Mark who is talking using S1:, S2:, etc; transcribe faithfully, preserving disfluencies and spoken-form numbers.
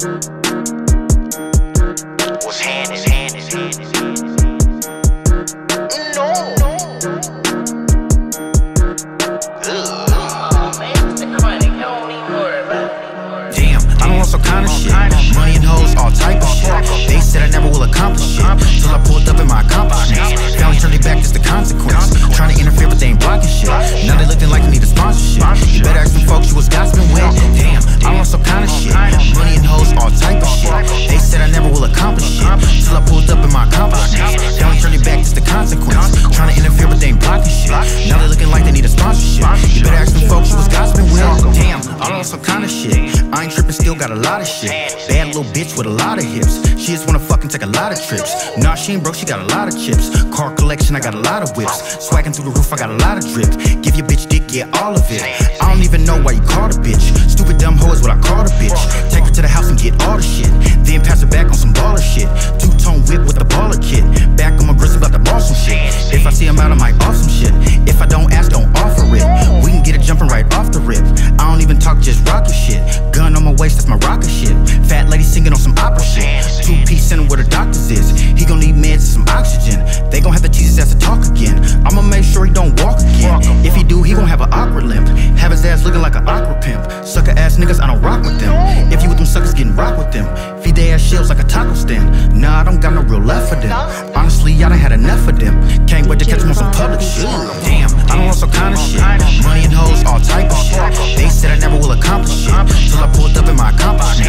S1: What's hand is hand is hand is no.
S2: Damn, I don't want some kind of shit. Money and hoes, all type of shit. They said I never will accomplish shit till I pulled up in my accomplishments. Family turned their back, that's the consequence. Trying to interfere, but they ain't blocking shit. Now they looking like they need a sponsorship. You better ask them folks you was gossiping with. Damn, I don't want some kind of shit. Money and hoes, all type of shit. They said I never will accomplish shit till I pulled up in my accomplishments. Family turned their back, that's the consequence. Trying to interfere, but they ain't blocking shit. Now they looking like they need a sponsorship. You better ask them folks you was gossiping with. Damn, I don't want some kind of shit. I ain't tripping, still got a lot of shit. Bad little bitch with a lot of hips. She just wanna fucking take a lot of trips. Nah, she ain't broke, she got a lot of chips. Car collection, I got a lot of whips. Swagging through the roof, I got a lot of drip. Give your bitch dick, get all of it. I don't even know why you called a bitch. Stupid dumb hoe is what I called a bitch. Take her to the house and get all the shit. Then pass her back on some baller shit. Two-tone whip with the baller kit. Back on my grizzly about the ball some shit. If I see him out, I might off some shit. If I don't ask, don't offer it. We can get it jumping right off the rip. I don't even talk, just rocket shit. Gun on my waist, that's my rocket shit. Fat lady singing on some opera shit. Two-piece, send him where the doctors is. He gon' need meds and some oxygen. They gon' have to teach his ass to talk again. I'ma make sure he don't walk again. If he do, he gon' have an awkward limp. Have his ass looking like an aqua pimp. Sucker ass niggas, I don't rock with them. If you with them suckers, getting rock with them. Feed their ass shells like a taco stand. Nah, I don't got no real love for them. Honestly, I done had enough of them. Can't wait to catch them on some public shit. Damn, I don't want some kind of shit. Money and hoes, all type of shit. They said I never will accomplish shit till I pulled up in my accomplishments.